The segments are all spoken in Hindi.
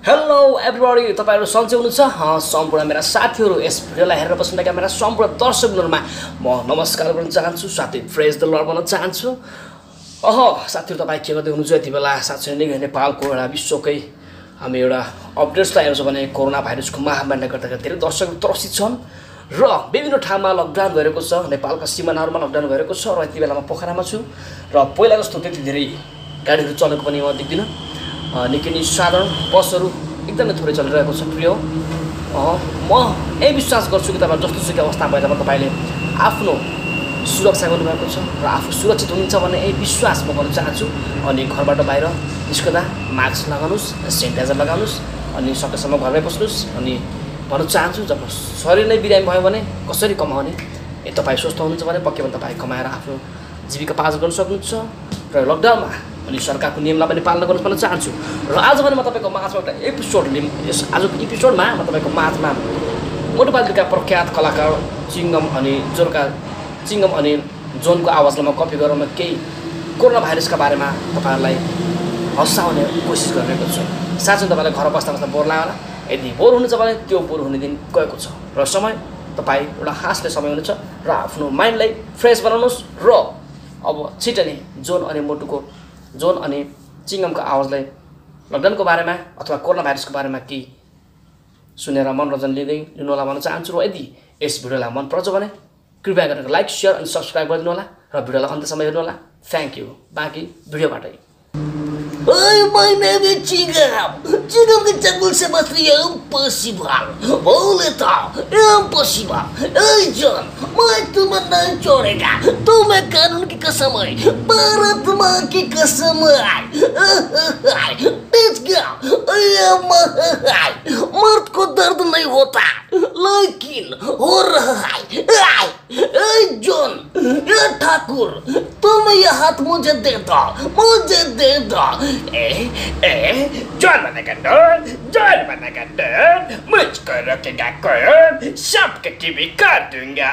हेलो एभ्रीबडी तपाईहरु सन्चै हुनुहुन्छ सम्पूर्ण मेरा साथीहरु यस भिडियोलाई हेरेर बस्नुभएका मेरा सम्पूर्ण दर्शकहरुमा म नमस्कार गर्न चाहन्छु साथै प्रेज द लर्ड भन्न चाहन्छु। साथीहरु तपाई के गर्दै हुनुहुन्छ यति बेला? साथै नै नेपालको एउटा विश्वकै हामी एउटा अपडेट्सलाई हेर्छौं भने कोरोना भाइरसको महामारीले गर्दा धेरै दर्शकहरु त्रसित छन् र विभिन्न ठाउँमा लकडाउन भइरहेको छ। नेपालका सीमानाहरुमा लकडाउन भइरहेको छ र यति बेला म पोखरामा छु र पहिला जस्तो त्यति धेरै गाडीहरु चलेको पनि म देख्दिन। निकै नै साधारण बसहरु एकदमै थोरै चलिरहेको छ। प्रिय म यही विश्वास गर्छु कि तपाईहरु जस्तोसुकै अवस्था भए पनि तपाईले आफ्नो सुरक्षा गर्नुभएको छ र आफू सुरक्षित हुनुहुन्छ भन्ने यही विश्वास म गर्न चाहन्छु। अनि घरबाट बाहिर निस्कदा मास्क लगाउनुस्, सेनिटाइजर लगाउनुस् अनि सकेसम्म घरमै बस्नुस्। अनि भन्न चाहन्छु जब शरीर नै बिरामी भयो भने कसरी कमाउने? तपाई स्वस्थ हुनुहुन्छ भने पक्कै पनि तपाई कमाएर आफ्नो जीविका पार्जन गर्न सक्नुहुन्छ र लकडाउनमा अनि सरकारको नियमलाई पनि पालना गर्न पनि चाहन्छु। र आज पनि म तपाईको माझमा एउटा एपिसोड लिम। यस आजको एपिसोडमा म तपाईको माझमा मोटोपालिका प्रख्यात कलाकार चिङ्गम अनि जोनको आवाजलाई म कपी गरेर म केही कोरोना भाइरसका बारेमा तपाईहरुलाई हँसाउने कोसिस गरिरहेको छु। साथै तपाईलाई घर बस्दा बोर लाग्यो होला। यदि बोर हुनुहुन्छ भने त्यो बोर हुने दिन गएको छ र समय तपाई एउटा हाँस्ने समय हुनेछ र आफ्नो माइन्डलाई फ्रेस बनाउनुस्। र अब छिटै नै जोन अनि चिङ्गमको आवाजलाई लकडाउनको बारेमा अथवा कोरोना भाइरसको बारेमा केही सुनेर मनोरञ्जन लिनु होला भन्न चाहन्छु। र यदि यस भिडियोलाई मन पर्छ भने कृपया गरेर लाइक, शेयर अनि सब्स्क्राइब गरिदिनु होला र भिडियोलाई अन्त्यसम्म हेर्नु होला। Thank you. बाँकी भिडियोबाटै। My name is Chingam. Chingam के जंगल से बच रही है impossible. बोले तो impossible. जॉन, मैं तुम्हें नहीं छोड़ेगा. तुम्हें कानून की कसम है, भारत माँ की कसम है. Let's go. मर्द को दर्द नहीं होता, लेकिन हो रहा है. जॉन, ये ठाकुर, तुम ये हाथ मुझे दे दो, जॉन बनेगा डॉन, मुझको रोकेगा कौन? सबके टीवी कर दूंगा।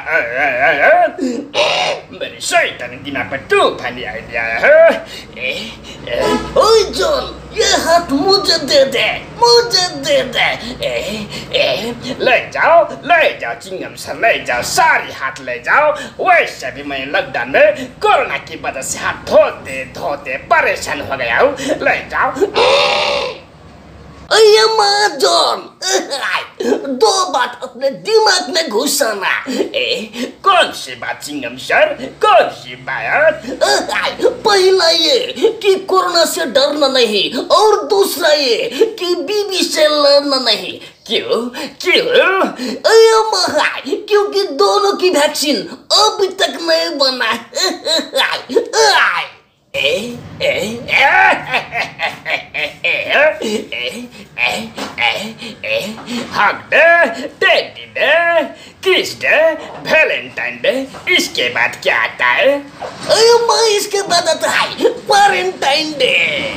मेरे शैतानी दिमाग पर तूफानी आइडिया है। ओए जॉन, ये हाथ मुझे दे दे. ले जाओ चिंगम सर, ले जाओ, सारी हाथ ले जाओ। वैसे भी मैं लॉकडाउन में कोरोना की वजह से हाथ धोते परेशान हो गया हूँ। ले जाओ। जॉन, दो बात अपने दिमाग में घुसाना. कौन सी बात चिंगम सर, कौन सी बात? पहला ये कि कोरोना से डरना नहीं और दूसरा ये कि बीबी से लड़ना नहीं. क्यों? क्योंकि दोनों की वैक्सीन अभी तक नहीं बना. Hug day, teddy day, kiss day, Valentine day, इसके बाद क्या आता है? इसके बाद आता है क्वारंटाइन डे.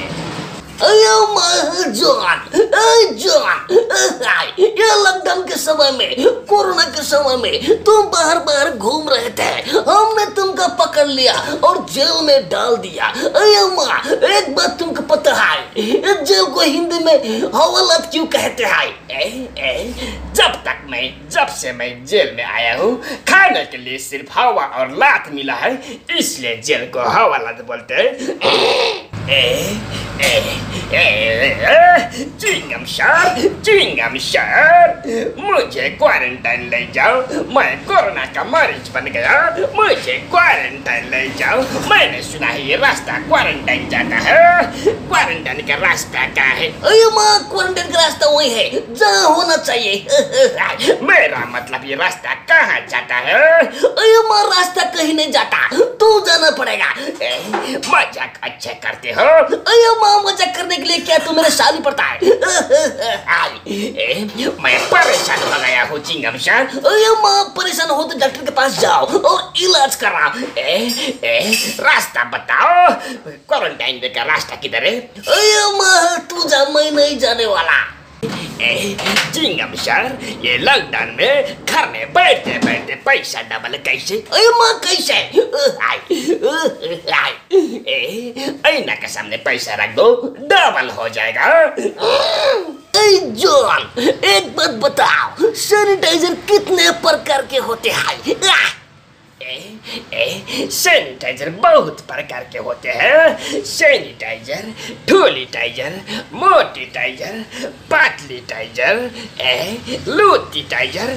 जॉन, ये लॉकडाउन के समय में, कोरोना के समय में तुम बाहर घूम रहे थे. हमने तुमको पकड़ लिया और जेल में डाल दिया. एक बात तुमको पता है, जेल को हिंदी में हवालात क्यों कहते हैं? जब से मैं जेल में आया हूँ, खाने के लिए सिर्फ हवा और लात मिला है, इसलिए जेल को हवालात बोलते हैं. चिंगम सर, मुझे क्वारंटाइन ले जाओ. मैं कोरोना का मरीज बन गया, मुझे क्वारंटाइन ले जाओ. मैंने सुना है ये रास्ता क्वारंटाइन जाता है. क्वारंटाइन का रास्ता क्या है? क्वारंटाइन का रास्ता वही है जहाँ होना चाहिए. मेरा मतलब ये रास्ता कहाँ जाता है? रास्ता कहीं नहीं जाता, तू जाना पड़ेगा. मजाक अच्छा करते हो. मजाक करने के लिए क्या तू मेरे साली पड़ता है? मैं परेशान हो गया हूँ चिंगम सर. परेशान हो तो डॉक्टर के पास जाओ और इलाज कराओ. रास्ता बताओ, क्वारंटाइन का रास्ता किधर है? तू जा, मैं नहीं जाने वाला. चिंगम सर, ये लॉकडाउन में घर में बैठे पैसा डबल कैसे? कैसे? ऐना के सामने पैसा रख दो, डबल हो जाएगा. जॉन, एक बात बताओ, सैनिटाइजर कितने प्रकार के होते हैं? सैनिटाइजर बहुत प्रकार के होते हैं। सैनिटाइजर, ठोली टाइजर, मोटी टाइजर, पातली टाइजर, लूटी टाइजर।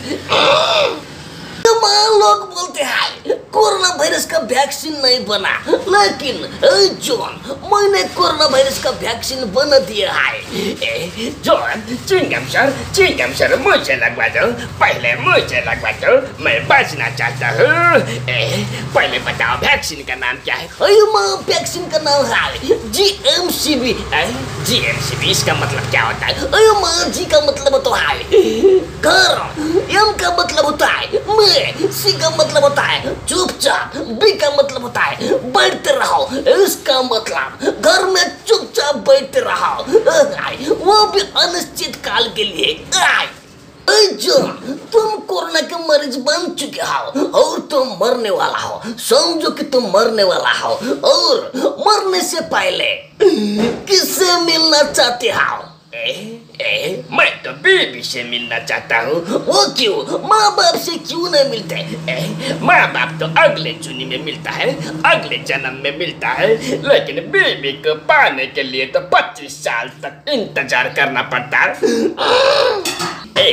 तमाम लोग बोलते हैं कोरोना वायरस का वैक्सीन नहीं बना, लेकिन जॉन, मैंने कोरोना वायरस का वैक्सीन बना दिया है। जॉन, चिंगम सर मुझे लगवा दो, पहले मुझे लगवा दो, मैं बचना चाहता हूँ। पहले बताओ वैक्सीन का नाम क्या है? वैक्सीन का नाम है GMCB। GMCB, इसका मतलब क्या होता है? जी का मतलब होता है घर, M का मतलब होता है मैं, C का मतलब होता है चुपचाप, B का मतलब होता है बैठते रहो, इसका मतलब घर में चुपचाप बैठते रहो, वो भी अनिश्चित काल के लिए। जॉन, तुम कोरोना के मरीज बन चुके हो और तुम मरने वाला हो। समझो कि तुम मरने वाला हो और मरने से पहले किससे मिलना चाहते हो? मैं तो बेबी से मिलना चाहता हूँ। वो क्यों? माँ बाप से क्यों नहीं मिलते? माँ बाप तो अगले जूनी में मिलता है, अगले जन्म में मिलता है, लेकिन बेबी को पाने के लिए तो 25 साल तक इंतजार करना पड़ता है।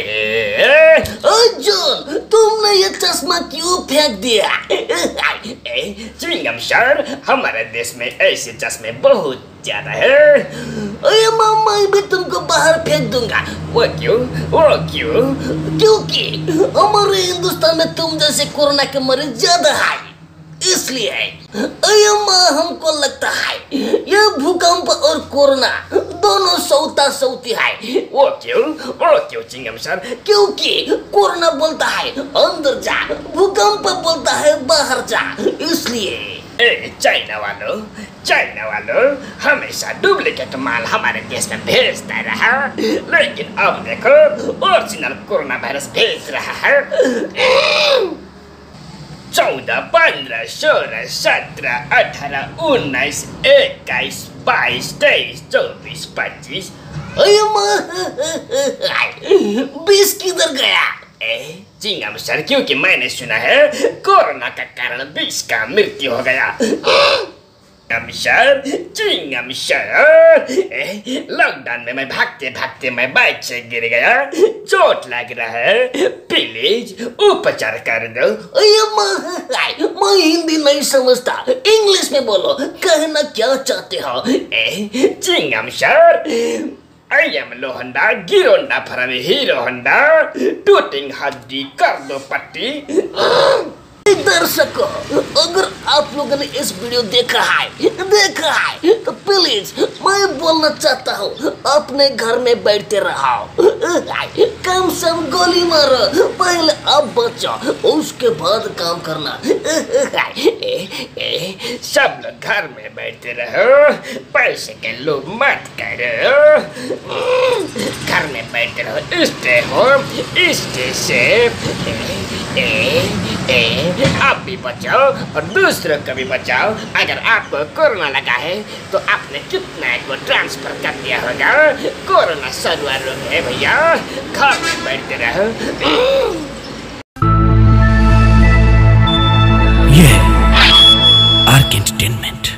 जॉन, तुमने ये चश्मा क्यों फेंक दिया? चिंगम सर, हमारे देश में ऐसे चश्मे बहुत ज्यादा है। मैं भी तुमको बाहर फेंक दूंगा। वो क्यों? क्योंकि हमारे हिंदुस्तान में तुम जैसे कोरोना के मरीज ज्यादा है, इसलिए हमको लगता है यह भूकंप और कोरोना दोनों सौती है। वो क्यों चिंगम सर? क्योंकि कोरोना बोलता है अंदर जा, भूकंप बोलता है बाहर जा, इसलिए। चाइना वालों हमेशा डुप्लीकेट माल हमारे देश में भेजता रहा, लेकिन अब देखो ओरिजिनल कोरोना वायरस भेज रहा है। 14, 15, 16, 17, 18, 19, 21, 22, 23, 24, 25। 20 किधर गया? चिंगम सर, क्योंकि मैंने सुना है कोरोना का कारण 20 का मृत्यु हो गया। चिंगम सर, लॉकडाउन में मैं भागते मैं बाइक से गिर गया, चोट लग रहा है, प्लीज उपचार कर दो। मैं हिंदी नहीं समझता, इंग्लिश में बोलो, कहना क्या चाहते हो? चिंगम सर, I am लोहंडा, गिरोंडा फ्रॉम हीरो होंडा, टूटिंग हड्डी कर दो पट्टी। दर्शकों, अगर आप लोगों ने इस वीडियो देखा है तो प्लीज मैं बोलना चाहता हूँ, अपने घर में बैठते रहो, कम से कम गोली मारो, पहले आप बचो, उसके बाद काम करना। सब लोग घर में बैठते रहो, पैसे के लोभ मत करो, घर में बैठते रहो, स्टे होम, स्टे सेफ। आप भी बचाओ और दूसरों को भी बचाओ। अगर आपको कोरोना लगा है तो आपने कितना को ट्रांसफर कर दिया होगा। कोरोना सर्वर रोग है भैया, घर में बैठते रहो। ये आर्क एंटरटेनमेंट।